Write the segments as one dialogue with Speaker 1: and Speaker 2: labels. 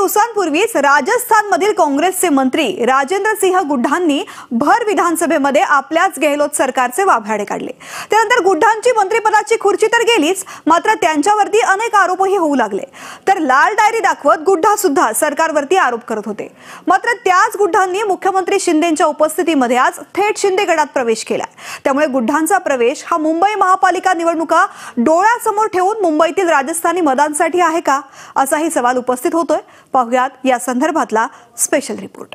Speaker 1: दिवसांपूर्वीच राजस्थानमधील काँग्रेसचे मंत्री राजेंद्र सिंह गुड्ढांनी भर विधानसभेमध्ये आपल्याच गेहलोत सरकारचे वाभाडे काढले। त्यानंतर गुड्ढांची मंत्रिपदाची खुर्ची तर गेलीच, मात्र त्यांच्यावरती अनेक आरोपही होऊ लागले। तर लाल डायरी दाखवत गुड्ढा सुद्धा सरकारवरती आरोप करत होते। मात्र त्याच गुड्ढांनी मुख्यमंत्री शिंदेंच्या उपस्थितीमध्ये आज थेट शिंदेगडात प्रवेश केला। त्यामुळे गुड्ढांचा प्रवेश हा मुंबई महापालिका निवडणुका डोळ्यासमोर ठेवून मुंबईतील राजस्थानी मतांसाठी आहे का, असाही सवाल उपस्थित होतोय। पाहुयात या संदर्भातला स्पेशल रिपोर्ट।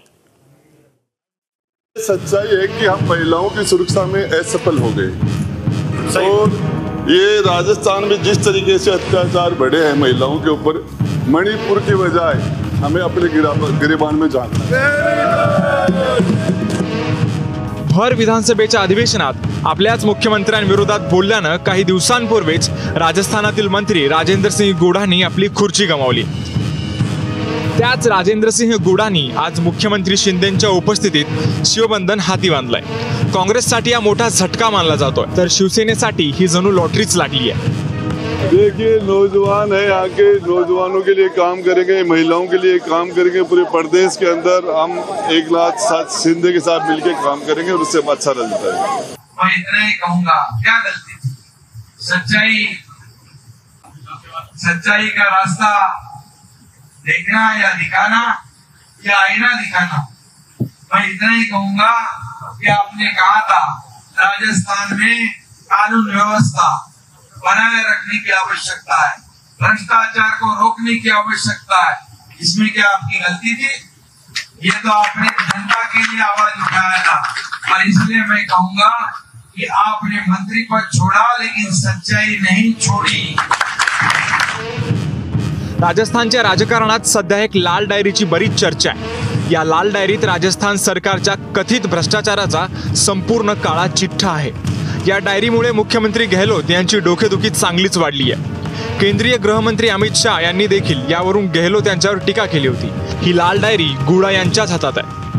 Speaker 2: सच्चाई है कि हम महिलाओं की सुरक्षा में असफल हो गए और ये राजस्थान में जिस तरीके से अत्याचार बढ़े हैं महिलाओं के ऊपर, मणिपुर की बजाय हमें अपने गिरेबान में जानना है।
Speaker 3: भर विधानसभेच्या अधिवेशनात आपल्याच मुख्यमंत्र्यांविरोधात बोलल्यानं काही दिवसांपूर्वीच राजस्थानातील मंत्री राजेंद्र सिंह गुड्ढांनी आपली खुर्ची गमावली। त्याच राजेंद्र सिंह गुड्ढांनी आज मुख्यमंत्री शिंदेंच्या उपस्थितीत शिवबंधन हाती बांधलाय। काँग्रेससाठी हा मोठा झटका मानला जातोय, तर शिवसेनेसाठी ही जणू लॉटरीच लागली आहे।
Speaker 2: देखिए, नौजवान है, आगे नौजवानों के लिए काम करेंगे, महिलाओं के लिए काम करेंगे। पूरे प्रदेश के अंदर हम एकनाथ शिंदे के साथ मिलकर काम करेंगे और उससे अच्छा रिजल्ट आएगा।
Speaker 4: मैं इतना ही कहूंगा, क्या गलती थी? सच्चाई का रास्ता देखना या दिखाना या आईना दिखाना। मैं इतना ही कहूंगा कि आपने कहा था राजस्थान में कानून व्यवस्था बनाए रखने की आवश्यकता है, भ्रष्टाचार को रोकने की आवश्यकता है। इसमें क्या आपकी गलती थी? ये तो आपने जनता के लिए आवाज उठाया था और इसलिए मैं कहूंगा कि आपने मंत्री पद छोड़ा लेकिन सच्चाई नहीं छोड़ी।
Speaker 3: राजस्थानच्या राजकारणात सध्या एक लाल डायरीची बरीच चर्चा आहे। या लाल डायरीत राजस्थान सरकारच्या कथित भ्रष्टाचाराचा संपूर्ण काळा चिठ्ठा आहे। या डायरीमुळे मुख्यमंत्री गेहलोत यांची डोकेदुखी चांगलीच वाढली आहे। केंद्रीय गृहमंत्री अमित शाह यांनी देखील यावरून गेहलोत यांच्यावर टीका केली होती। ही लाल डायरी गुड्ढा यांच्याच हातात आहे।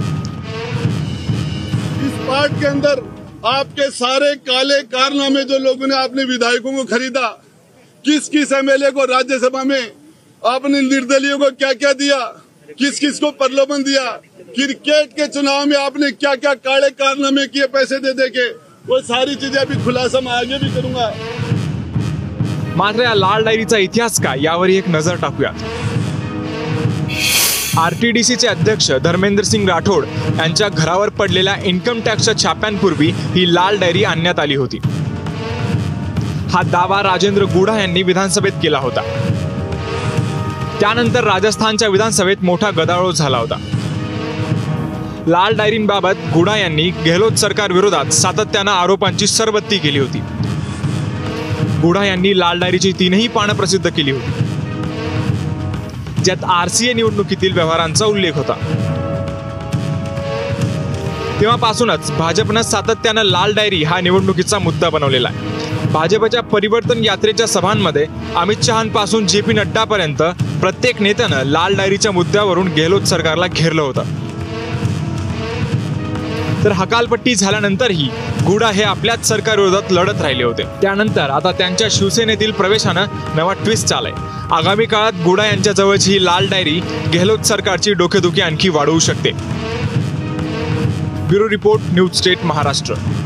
Speaker 2: इस पार्ट के अंदर आपके सारे काले कारनामे जो लोगों ने आपने विधायकों को खरीदा, किस किस एमएलए को राज्यसभा में आपने निर्दलीयों को क्या क्या दिया, किस किस को प्रलोभन दिया, क्रिकेट के चुनाव में आपने क्या क्या काले कारनामे किए पैसे दे दे के, वो सारी चीजें अभी खुलासा मैं आगे भी करूंगा।
Speaker 3: मात्र या लाल डायरीचा इतिहास काय, यावर एक नजर टाकूयात। आरटीडीसीचे अध्यक्ष धर्मेंद्र सिंग राठोड यांच्या घरावर पडलेल्या इन्कम टॅक्सच्या छाप्यांपूर्वी ही लाल डायरी आणण्यात आली होती। हा दावा राजेंद्र गुड्ढा यांनी विधानसभेत केला होता। त्यानंतर राजस्थानच्या विधानसभेत मोठा गदारोळ झाला होता। लाल डायरींबाबत गुड्ढा यांनी गेहलोत सरकार विरोधात सातत्यानं आरोपांची सरबत्ती केली होती। गुड्ढा यांनी लाल डायरीची 3ही पानं प्रसिद्ध केली होती, ज्यात आरसीए निवडणुकीतील व्यवहारांचा उल्लेख होता। तेव्हापासूनच भाजपनं सातत्यानं लाल डायरी हा निवडणुकीचा मुद्दा बनवलेला आहे। भाजपच्या परिवर्तन यात्रेच्या सभांमध्ये अमित शहांपासून जेपी नड्डापर्यंत प्रत्येक नेत्यानं लाल डायरीच्या मुद्द्यावरून गेहलोत सरकारला घेरलं होतं। तर हकालपट्टी झाल्यानंतरही गुड्ढा हे आपल्याच सरकारविरोधात लढत राहिले होते। त्यानंतर आता त्यांच्या शिवसेनेतील प्रवेशानं नवा ट्विस्ट आलाय। आगामी काळात गुड्ढा यांच्या जवळची ही लाल डायरी गेहलोत सरकारची डोकेदुखी आणखी वाढवू शकते। Bureau report, news state Maharashtra.